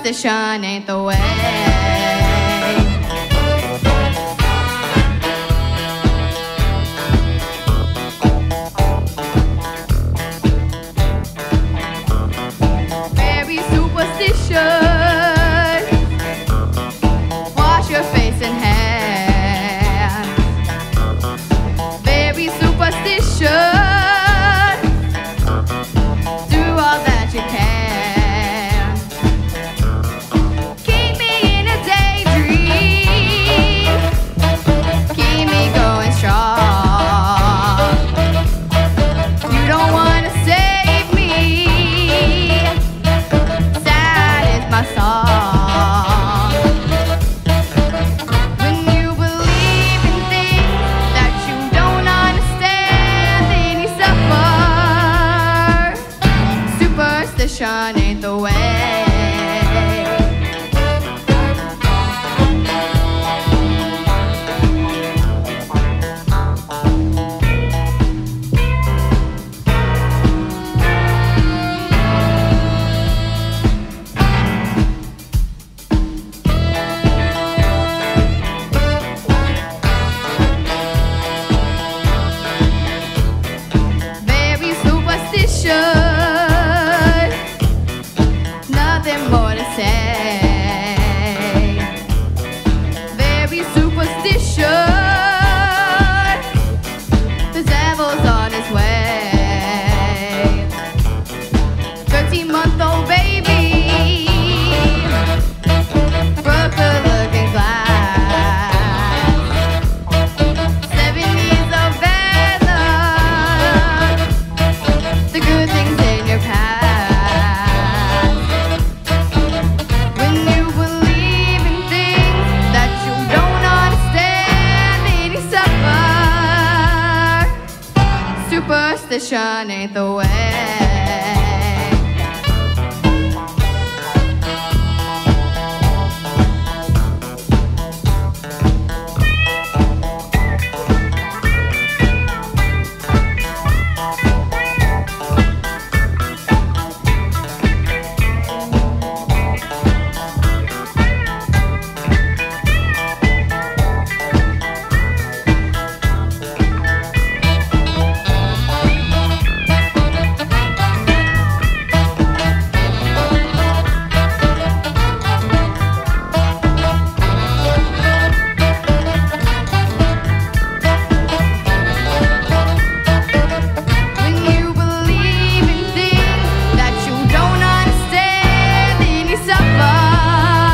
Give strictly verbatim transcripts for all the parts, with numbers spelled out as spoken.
Superstition ain't the way. Very superstition. Wash your face and hands. Very superstition. Do all that you can. Keep me in a daydream. Keep me going strong. You don't wanna save me. Sad is my song. When you believe in things that you don't understand, then you suffer. Superstition ain't the way. Very superstition. Nothing more to say. Very superstition. The devil's on his way. Thirteen-month-old baby broke the looking glass. Seven years of bad luck. The good things in your past. When you believe in things that you don't understand, then you suffer. Superstition ain't the way. When you believe in things that you don't understand, then you suffer.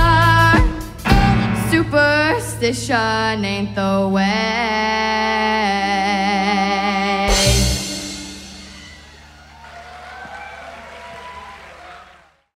Superstition ain't the way.